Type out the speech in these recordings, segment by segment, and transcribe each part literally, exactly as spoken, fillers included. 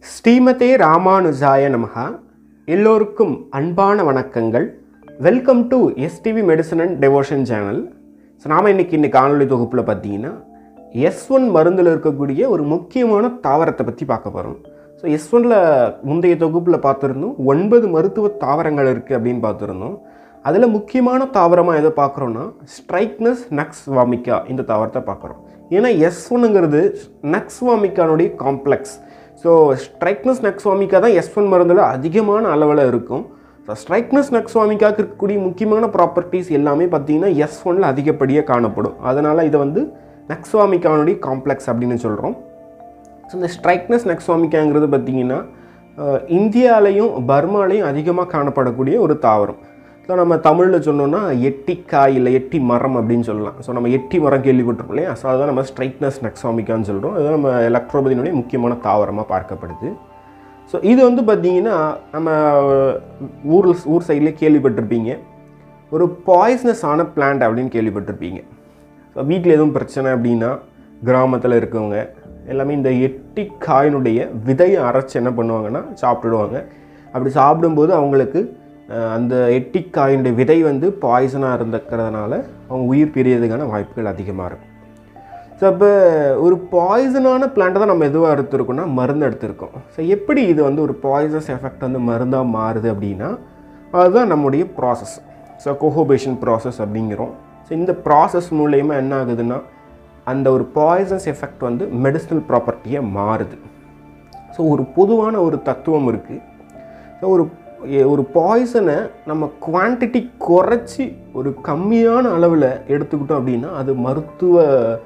ஸ்ரீமதே ராமானுஜாய நமஹ. எல்லோருக்கும் அன்பான வணக்கங்கள். Welcome to STV medicine and devotion channel. So நாம் இன்றைக்கி இந்த காணொலி தொகுப்பில் பார்த்தீங்கன்னா எஸ் ஒன் மருந்தில் இருக்கக்கூடிய ஒரு முக்கியமான தாவரத்தை பற்றி பார்க்க போகிறோம். ஸோ எஸ் ஒன்னில் முந்தைய தொகுப்பில் பார்த்துருந்தோம் ஒன்பது மருத்துவ தாவரங்கள் இருக்குது அப்படின்னு பார்த்துருந்தோம். அதில் முக்கியமான தாவரமாக எதை பார்க்குறோன்னா ஸ்ட்ரைக்னஸ் நக்ஸ் வாமிக்கா இந்த தாவரத்தை பார்க்குறோம். ஏன்னா எஸ் ஒன்னுங்கிறது நக்ஸ் வாமிக்கானுடைய காம்ப்ளெக்ஸ். ஸோ ஸ்ட்ரைக்னஸ் நக்ஸ்வாமிக்கா தான் எஸ் ஒன் மருந்தில் அதிகமான அளவில் இருக்கும். ஸோ ஸ்ட்ரைக்னஸ் நக்ஸ்வாமிக்காவுக்கு இருக்கக்கூடிய முக்கியமான ப்ராப்பர்ட்டிஸ் எல்லாமே பார்த்திங்கன்னா எஸ் ஒன்னில் அதிகப்படியாக காணப்படும். அதனால் இதை வந்து நக்ஸ்வாமிக்கானுடைய காம்ப்ளெக்ஸ் அப்படின்னு சொல்கிறோம். ஸோ இந்த ஸ்ட்ரைக்னஸ் நக்ஸ்வாமிக்காங்கிறது பார்த்திங்கன்னா இந்தியாவிலையும் பர்மாலையும் அதிகமாக காணப்படக்கூடிய ஒரு தாவரம். ஸோ நம்ம தமிழில் சொன்னோன்னா எட்டிக்காய் இல்லை எட்டி மரம் அப்படின்னு சொல்லலாம். ஸோ நம்ம எட்டி மரம் கேள்விப்பட்டிருக்கோம் இல்லையா? ஸோ அதுதான் நம்ம ஸ்ட்ரைக்னஸ் நக்ஸ்வாமிக்கான்னு சொல்கிறோம். அதுதான் நம்ம எலக்ட்ரோபதியினுடைய முக்கியமான தாவரமாக பார்க்கப்படுது. ஸோ இது வந்து பார்த்திங்கன்னா நம்ம ஊர் ஊர் சைட்லேயே கேள்விப்பட்டிருப்பீங்க, ஒரு பாய்ஸ்னஸான பிளான்ட் அப்படின்னு கேள்விப்பட்டிருப்பீங்க. ஸோ வீட்டில் எதுவும் பிரச்சனை அப்படின்னா கிராமத்தில் இருக்கவங்க எல்லாமே இந்த எட்டிக்காயினுடைய விதையை அரைச்சி என்ன பண்ணுவாங்கன்னா சாப்பிடுவாங்க. அப்படி சாப்பிடும்போது அவங்களுக்கு அந்த எட்டிக்காயினுடைய விதை வந்து பாய்சனாக இருந்துக்கிறதுனால அவங்க உயிர் பிரியறதுக்கான வாய்ப்புகள் அதிகமாக இருக்கும். ஸோ அப்போ ஒரு பாய்சனான பிளான்ட்டை தான் நம்ம எதுவாக எடுத்துருக்கோம்னா மருந்து எடுத்திருக்கோம். ஸோ எப்படி இது வந்து ஒரு பாய்சனஸ் எஃபெக்ட் வந்து மருந்தாக மாறுது அப்படின்னா அதுதான் நம்முடைய ப்ராசஸ். ஸோ கோஹோபேஷன் ப்ராசஸ் அப்படிங்கிறோம். ஸோ இந்த ப்ராசஸ் மூலயமா என்ன ஆகுதுன்னா அந்த ஒரு பாய்சனஸ் எஃபெக்ட் வந்து மெடிசினல் ப்ராப்பர்ட்டியாக மாறுது. ஸோ ஒரு பொதுவான ஒரு தத்துவம் இருக்குது. ஸோ ஒரு ஒரு பாய்சனை நம்ம குவான்டிட்டி குறைச்சி ஒரு கம்மியான அளவில் எடுத்துக்கிட்டோம் அப்படின்னா அது மருத்துவ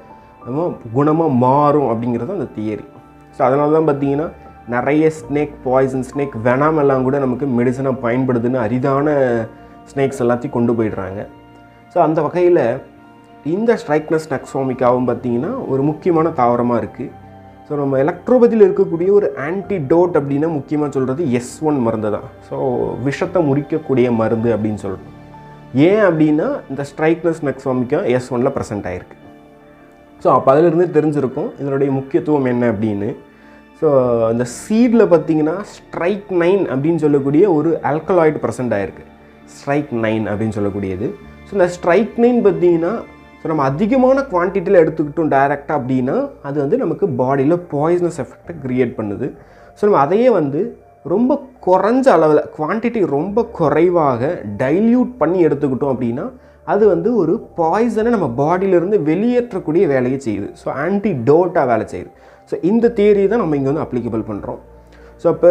குணமாக மாறும் அப்படிங்கிறது அந்த தியரி. ஸோ அதனால தான் பார்த்திங்கன்னா நிறைய ஸ்னேக் பாய்சன், ஸ்னேக் வெனாம் எல்லாம் கூட நமக்கு மெடிசனாக பயன்படுதுன்னு அரிதான ஸ்னேக்ஸ் எல்லாத்தையும் கொண்டு போயிடுறாங்க. ஸோ அந்த வகையில் இந்த ஸ்ட்ரைக்னஸ் நக்ஸ்வாமிக்காவும் பார்த்திங்கன்னா ஒரு முக்கியமான தாவரமாக இருக்குது. ஸோ நம்ம எலக்ட்ரோபதியில் இருக்கக்கூடிய ஒரு ஆன்டிடோட் அப்படின்னா முக்கியமாக சொல்கிறது எஸ் ஒன் மருந்து தான். ஸோ விஷத்தை முறிக்கக்கூடிய மருந்து அப்படின்னு சொல்கிறோம். ஏன் அப்படின்னா இந்த ஸ்ட்ரைக்னஸ் நக்ஸ்வாமிக்கா எஸ் ஒன்னில் ப்ரெசென்ட் ஆகிருக்கு. ஸோ அப்போ அதிலிருந்து தெரிஞ்சிருக்கும் இதனுடைய முக்கியத்துவம் என்ன அப்படின்னு. ஸோ இந்த சீடில் பார்த்திங்கன்னா ஸ்ட்ரைக் நைன் அப்படின்னு சொல்லக்கூடிய ஒரு ஆல்கலாய்டு ப்ரெசென்ட் ஆகிருக்கு. ஸ்ட்ரைக் நைன் அப்படின்னு சொல்லக்கூடியது. ஸோ இந்த ஸ்ட்ரைக் நைன் பார்த்திங்கன்னா ஸோ நம்ம அதிகமான குவான்டிட்டியில் எடுத்துக்கிட்டோம் டைரெக்டாக அப்படின்னா அது வந்து நமக்கு பாடியில் பாய்சனஸ் எஃபெக்டை க்ரியேட் பண்ணுது. ஸோ நம்ம அதையே வந்து ரொம்ப குறைஞ்ச அளவில் குவான்டிட்டி ரொம்ப குறைவாக டைல்யூட் பண்ணி எடுத்துக்கிட்டோம் அப்படின்னா அது வந்து ஒரு பாய்சனை நம்ம பாடியிலேருந்து வெளியேற்றக்கூடிய வேலையை செய்யுது. ஸோ ஆன்டிடோட்டாக வேலை செய்யுது. ஸோ இந்த தியரி தான் நம்ம இங்கே வந்து அப்ளிகபிள் பண்ணுறோம். ஸோ அப்போ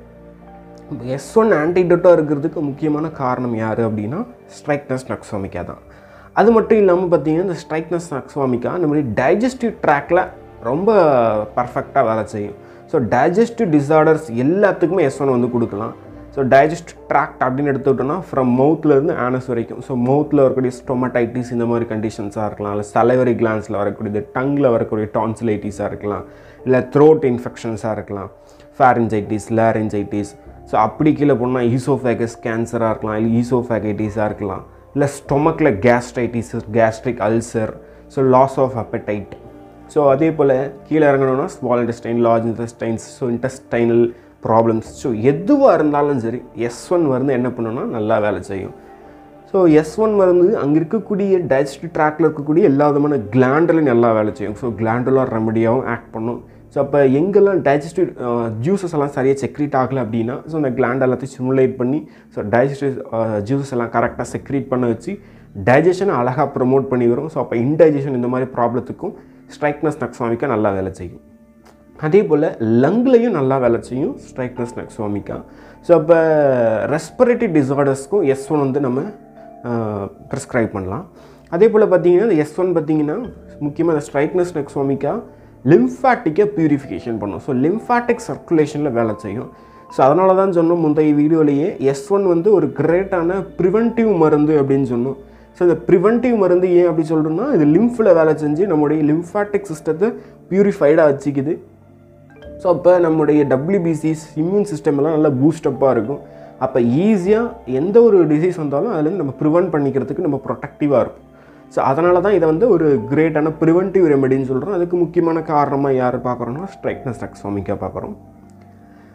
எஸ் ஒன் ஆன்டிடோட்டாக இருக்கிறதுக்கு முக்கியமான காரணம் யார் அப்படின்னா ஸ்ட்ரைக்னஸ் நக்ஸ்வாமிக்கா தான். அது மட்டும் இல்லாமல் பார்த்திங்கன்னா இந்த ஸ்ட்ரைக்னஸ் நக்ஸ்வாமிக்கா நம்மளுடைய டைஜஸ்டிவ் ட்ராக்கில் ரொம்ப பர்ஃபெக்டாக வேலை செய்யும். ஸோ டைஜஸ்டிவ் டிஸார்டர்ஸ் எல்லாத்துக்குமே எஸ் ஒன் வந்து கொடுக்கலாம். ஸோ டைஜஸ்டிவ் ட்ராக்ட் அப்படின்னு எடுத்துக்கிட்டோன்னா ஃப்ரம் மவுத்லேருந்து ஆனஸ் வரைக்கும். ஸோ மவுத்தில் வரக்கூடிய ஸ்டொமடைட்டிஸ் இந்த மாதிரி கண்டிஷன்ஸாக இருக்கலாம், இல்லை சலைவரி கிளான்ஸில் வரக்கூடியது, டங்கில் வரக்கூடிய டான்சிலைட்டிஸாக இருக்கலாம், இல்லை த்ரோட் இன்ஃபெக்ஷன்ஸாக இருக்கலாம், ஃபேரஞ்சைட்டிஸ், லேரஞ்சைட்டிஸ். ஸோ அப்படி கீழே போனால் ஈசோஃபேகஸ் கேன்சராக இருக்கலாம், இல்லை ஈசோஃபேகைட்டிஸாக இருக்கலாம், இல்லை ஸ்டொமக்கில் gastritis, gastric ulcer, so loss of appetite. So அதே போல் கீழே இறங்கணும்னா small intestine, large intestines, so intestinal problems. So எதுவாக இருந்தாலும் சரி எஸ் ஒன் மருந்து என்ன பண்ணணும்னா நல்லா வேலை செய்யும். ஸோ எஸ் ஒன் மருந்து அங்கே இருக்கக்கூடிய டைஜஸ்டிவ் ட்ராக்டில் இருக்கக்கூடிய எல்லா விதமான கிளாண்டலையும் நல்லா வேலை செய்யும். ஸோ கிளாண்டுலார் ரெமடியாகவும் ஆக்ட் பண்ணும். ஸோ அப்போ எங்கெல்லாம் டைஜஸ்டிவ் ஜூஸஸ் எல்லாம் சரியாக செக்ரீட் ஆகலை அப்படின்னா ஸோ அந்த கிளாண்ட் எல்லாத்தையும் ஸ்டிமுலேட் பண்ணி ஸோ டைஜஸ்டிவ் ஜூஸஸ் எல்லாம் கரெக்டாக செக்ரீட் பண்ண வச்சு டைஜஷனை அழகாக ப்ரொமோட் பண்ணி வரும். ஸோ அப்போ இன்டைஜஷன் இந்த மாதிரி ப்ராப்ளத்துக்கும் ஸ்ட்ரைக்னஸ் நக்ஸ்வாமிக்கா நல்லா வேலை செய்யும். அதே போல் லங்க்லையும் நல்லா வேலை செய்யும் ஸ்ட்ரைக்னஸ் நக்ஸ்வாமிக்கா. ஸோ அப்போ ரெஸ்பிரேட்டரி டிஸார்டர்ஸ்க்கும் எஸ் ஒன் வந்து நம்ம ப்ரிஸ்கிரைப் பண்ணலாம். அதே போல் பார்த்திங்கன்னா இந்த எஸ் ஒன் பார்த்திங்கன்னா முக்கியமாக இந்த ஸ்ட்ரைக்னஸ் நக்ஸ்வாமிக்கா லிம்ஃபாட்டிக்கை ப்யூரிஃபிகேஷன் பண்ணும். ஸோ லிம்ஃபாட்டிக் சர்க்குலேஷனில் வேலை செய்யும். ஸோ அதனால தான் சொன்னோம் முந்தைய வீடியோலேயே எஸ் ஒன் வந்து ஒரு கிரேட்டான ப்ரிவென்டிவ் மருந்து அப்படின்னு சொன்னோம். ஸோ இந்த ப்ரிவென்டிவ் மருந்து ஏன் அப்படி சொல்கிறோன்னா இது லிம்ஃபில் வேலை செஞ்சு நம்முடைய லிம்ஃபாட்டிக் சிஸ்டத்தை ப்யூரிஃபைடாக வச்சுக்குது. ஸோ அப்போ நம்முடைய டபிள்யூபிசிஸ் இம்யூன் சிஸ்டம் எல்லாம் நல்லா பூஸ்டப்பாக இருக்கும். அப்போ ஈஸியாக எந்த ஒரு டிசீஸ் வந்தாலும் அதுலேருந்து நம்ம ப்ரிவென்ட் பண்ணிக்கிறதுக்கு நம்ம ப்ரொடெக்டிவாக இருக்கும். ஸோ அதனால தான் இதை வந்து ஒரு கிரேட்டான ப்ரிவென்டிவ் ரெமெடின்னு சொல்கிறோம். அதுக்கு முக்கியமான காரணமாக யார் பார்க்குறோன்னா ஸ்ட்ரைக்னஸ் நக்ஸ்வாமிக்கா பார்க்குறோம்.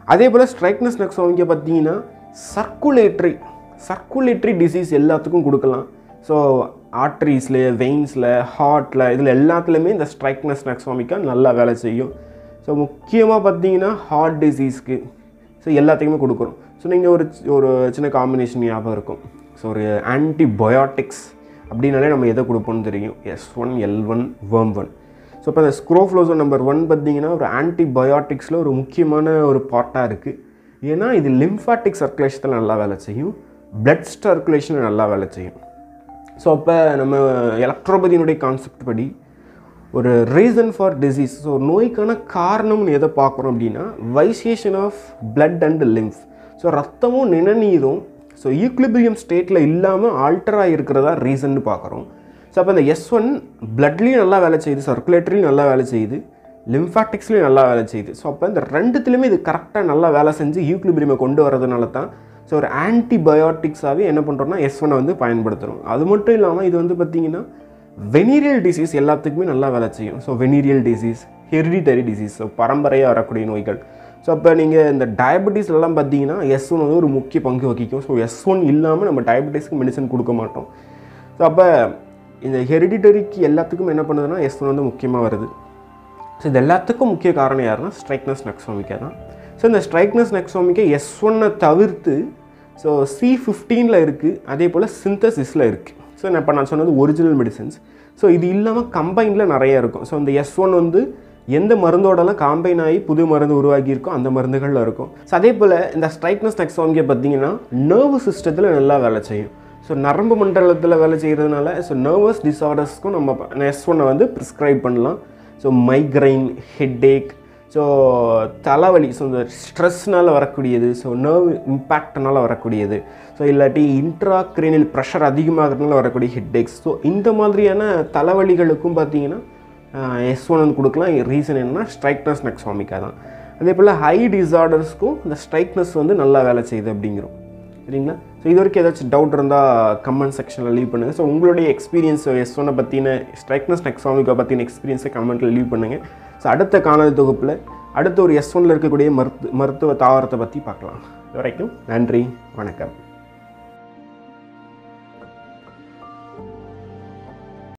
அதே போல் ஸ்ட்ரைக்னஸ் நெக் சோமிக்கா பார்த்தீங்கன்னா சர்க்குலேட்ரி சர்க்குலேட்ரி டிசீஸ் எல்லாத்துக்கும் கொடுக்கலாம். ஸோ ஆர்ட்ரிஸில், வெயின்ஸில், ஹார்ட்டில், இதில் எல்லாத்துலேயுமே இந்த ஸ்ட்ரைக்னஸ் நெக் சோமிக்கா நல்லா வேலை செய்யும். ஸோ முக்கியமாக பார்த்தீங்கன்னா ஹார்ட் டிசீஸ்க்கு ஸோ எல்லாத்துக்குமே கொடுக்குறோம். ஸோ நீங்கள் ஒரு ஒரு சின்ன காம்பினேஷன் ஞாபகம் இருக்கும். ஸோ ஒரு ஆன்டிபயோட்டிக்ஸ் அப்படின்னாலே நம்ம எதை கொடுப்போம்னு தெரியும், S one L one worm one. So இப்போ இந்த ஸ்க்ரோஃப்ளோசோன் நம்பர் ஒன் பார்த்தீங்கன்னா ஒரு ஆன்டிபயோட்டிக்ஸில் ஒரு முக்கியமான ஒரு பார்ட்டாக இருக்குது. ஏன்னா இது லிம்ஃபாட்டிக் சர்க்குலேஷனில் நல்லா வேலை செய்யும், பிளட் சர்க்குலேஷனில் நல்லா வேலை செய்யும். ஸோ அப்போ நம்ம எலக்ட்ரோபதியினுடைய கான்செப்ட் படி ஒரு ரீசன் ஃபார் டிசீஸ், ஸோ நோய்க்கான காரணம்னு எதை பார்க்குறோம் அப்படின்னா vitiation of blood and lymph. So ரத்தமும் நிணநீரும் ஸோ ஈக்லிபிரியம் ஸ்டேட்டில் இல்லாமல் ஆல்டராக இருக்கிறதா ரீசன்னு பார்க்குறோம். ஸோ அப்போ இந்த எஸ் ஒன் பிளட்லேயும் நல்லா வேலை செய்யுது, சர்க்குலேட்டரியும் நல்லா வேலை செய்யுது, லிம்ஃபாட்டிக்ஸ்லேயும் நல்லா வேலை செய்யுது. ஸோ அப்போ இந்த ரெண்டுத்துலேயுமே இது கரெக்டாக நல்லா வேலை செஞ்சு ஈக்லிபிரியமை கொண்டு வரதுனால தான் ஸோ ஒரு ஆன்டிபயோட்டிக்ஸாகவே என்ன பண்ணுறோம்னா எஸ் ஒன்னை வந்து பயன்படுத்துகிறோம். அது மட்டும் இல்லாமல் இது வந்து பார்த்திங்கன்னா வெனீரியல் டிசீஸ் எல்லாத்துக்குமே நல்லா வேலை செய்யும். So venereal disease, hereditary disease, so பரம்பரையாக வரக்கூடிய நோய்கள். ஸோ அப்போ நீங்கள் இந்த டயபெட்டிஸ்லாம் பார்த்தீங்கன்னா எஸ் ஒன் வந்து ஒரு முக்கிய பங்கு வகிக்கும். ஸோ எஸ் ஒன் இல்லாமல் நம்ம டயபெட்டிஸ்க்கு மெடிசன் கொடுக்க மாட்டோம். ஸோ அப்போ இந்த ஹெரிடிட்டரிக்கு எல்லாத்துக்கும் என்ன பண்ணுதுன்னா எஸ் ஒன் வந்து முக்கியமாக வருது. ஸோ இது எல்லாத்துக்கும் முக்கிய காரணம் யாருன்னா ஸ்ட்ரைக்னஸ் நெக் சோமிக்கா தான். ஸோ இந்த ஸ்ட்ரைக்னஸ் நெக் சோமிக்கா எஸ் ஒன்னை தவிர்த்து ஸோ சி ஃபிஃப்டீனில் இருக்குது, அதே போல் சிந்தசிஸில் இருக்குது. ஸோ நான் இப்போ நான் சொன்னது ஒரிஜினல் மெடிசன்ஸ். ஸோ இது இல்லாமல் கம்பைனில் நிறைய இருக்கும். ஸோ இந்த எஸ் ஒன் வந்து எந்த மருந்தோடலாம் காம்பைன் ஆகி புது மருந்து உருவாக்கியிருக்கோ அந்த மருந்துகளில் இருக்கும். ஸோ அதே போல் இந்த ஸ்ட்ரைக்னஸ் நெக் சோமிக்கா பார்த்தீங்கன்னா நர்வ் சிஸ்டத்தில் நல்லா வேலை செய்யும். ஸோ நரம்பு மண்டலத்தில் வேலை செய்கிறதுனால ஸோ நர்வஸ் டிஸார்டர்ஸ்க்கும் நம்ம எஸ் ஒன்னை வந்து ப்ரிஸ்கிரைப் பண்ணலாம். ஸோ மைக்ரைன், ஹெட்டேக், ஸோ தலைவலி, ஸோ இந்த ஸ்ட்ரெஸ்னால் வரக்கூடியது, ஸோ நர்வ் இம்பேக்ட்னால் வரக்கூடியது, ஸோ இல்லாட்டி இன்ட்ராக்ரீனியல் ப்ரெஷர் அதிகமாகிறதுனால வரக்கூடிய ஹெட்டேக்ஸ், ஸோ இந்த மாதிரியான தலைவலிகளுக்கும் பார்த்தீங்கன்னா எஸ் ஒன் வந்து கொடுக்கலாம். ரீசன் என்னன்னா ஸ்ட்ரைக்னஸ் நெக் சோமிக்கா தான். அதே போல் ஹை டிஸார்டர்ஸ்க்கும் இந்த ஸ்ட்ரைக்னஸ் வந்து நல்லா வேலை செய்யுது அப்படிங்கிறோம். சரிங்களா? ஸோ இது வரைக்கும் ஏதாச்சும் டவுட் இருந்தால் கமெண்ட் செக்ஷனில் லீவ் பண்ணுங்கள். ஸோ உங்களுடைய எக்ஸ்பீரியன்ஸ் எஸ் ஒன்னை பற்றின ஸ்ட்ரைக்னஸ் நெக் சோமிக்கா பற்றின எக்ஸ்பீரியன்ஸை கமெண்ட்டில் லீவ் பண்ணுங்கள். ஸோ அடுத்த காணொலி தொகுப்பில் அடுத்த ஒரு எஸ் ஒன்னில் இருக்கக்கூடிய மருத்து மருத்துவ தாவரத்தை பற்றி பார்க்கலாம். இது வரைக்கும் நன்றி, வணக்கம்.